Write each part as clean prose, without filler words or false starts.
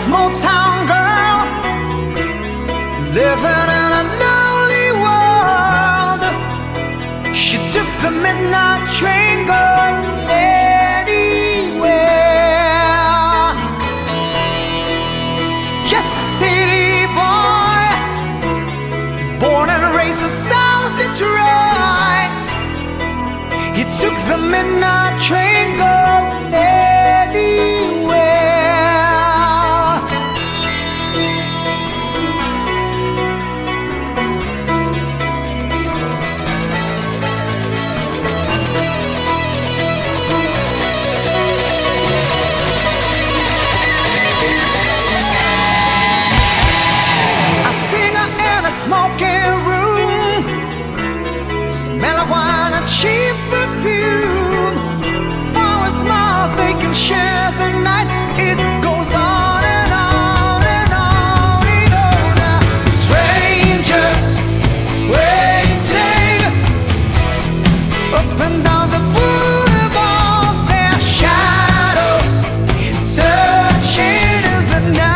small town girl living in a lonely world. She took the midnight train going anywhere. Just a city boy, born and raised in South Detroit. He took the midnight train going anywhere. Smoking room, smell of wine and cheap perfume. For a smile they can share the night. It goes on and on and on and on. Strangers waiting up and down the boulevard, their shadows searching in the night.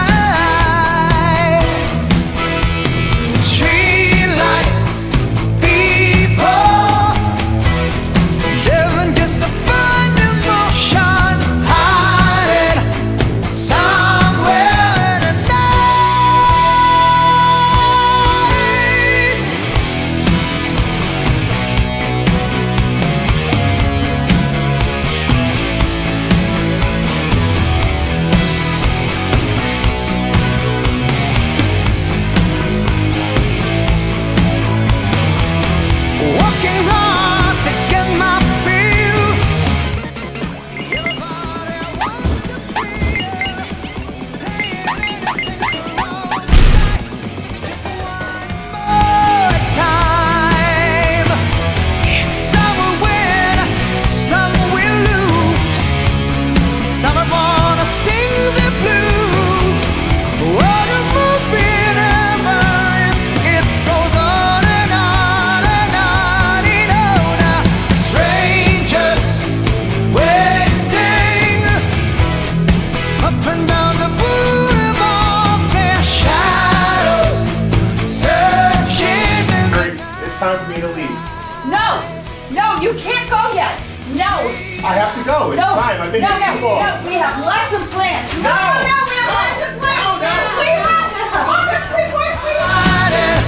Time for me to leave. No! No, you can't go yet! No! I have to go. It's time. I've been here too long. No, we have lesson plans. No, we have lesson plans. We have so much work.